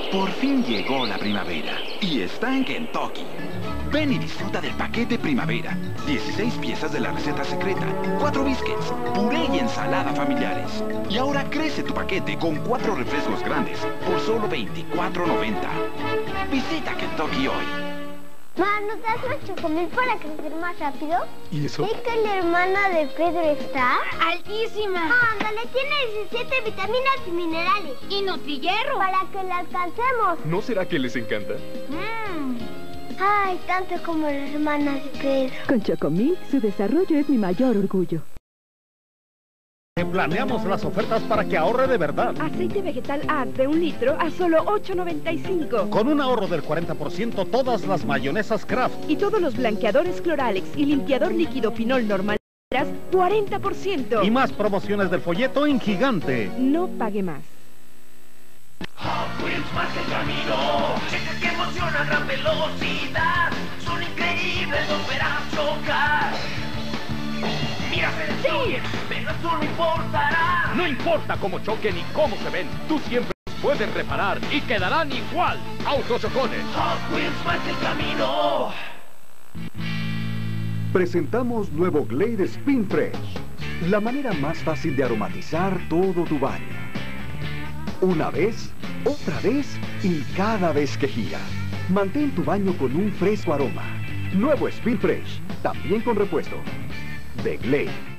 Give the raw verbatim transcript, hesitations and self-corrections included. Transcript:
Por fin llegó la primavera y está en Kentucky. Ven y disfruta del paquete primavera. dieciséis piezas de la receta secreta, cuatro biscuits, puré y ensalada familiares. Y ahora crece tu paquete con cuatro refrescos grandes por solo veinticuatro noventa. Visita Kentucky hoy. Ma, ¿nos das más chocomil para crecer más rápido? ¿Y eso? ¿Es que la hermana de Pedro está? ¡Altísima! Ándale, tiene diecisiete vitaminas y minerales. ¡Y nutrihierro! Para que la alcancemos. ¿No será que les encanta? Mmm. Ay, tanto como la hermana de Pedro. Con Chocomil, su desarrollo es mi mayor orgullo. Planeamos las ofertas para que ahorre de verdad. Aceite vegetal A de un litro a solo ocho noventa y cinco. Con un ahorro del cuarenta por ciento todas las mayonesas Kraft. Y todos los blanqueadores Cloralex y limpiador líquido Pinol normal, cuarenta por ciento. Y más promociones del folleto en gigante. No pague más. Hot Wheels marca el camino. Cheques que emocionan a gran velocidad. Son increíbles, los verás chocar. Mira, se destruyen, pero eso no importará. No importa cómo choquen ni cómo se ven, tú siempre puedes reparar y quedarán igual. Autochocones. Hot Wheels marca el camino. Presentamos nuevo Glade Spin Fresh, la manera más fácil de aromatizar todo tu baño. Una vez, otra vez y cada vez que gira. Mantén tu baño con un fresco aroma. Nuevo Spin Fresh, también con repuesto. De Glade.